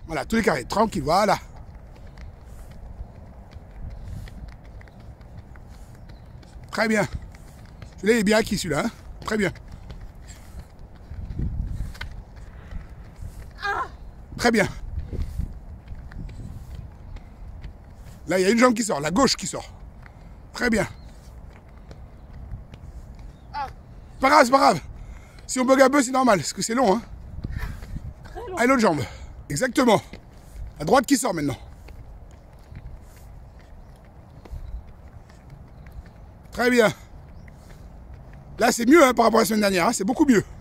Voilà, tous les carrés, tranquille, voilà. Très bien. Celui-là, il est bien acquis, celui-là. Hein, très bien. Très bien. Là, il y a une jambe qui sort, la gauche qui sort. Très bien. C'est pas grave, c'est pas grave. Si on bug un peu, c'est normal, parce que c'est long. Hein. Allez, l'autre jambe. Exactement. La droite qui sort maintenant. Très bien. Là, c'est mieux hein, par rapport à la semaine dernière. Hein, c'est beaucoup mieux.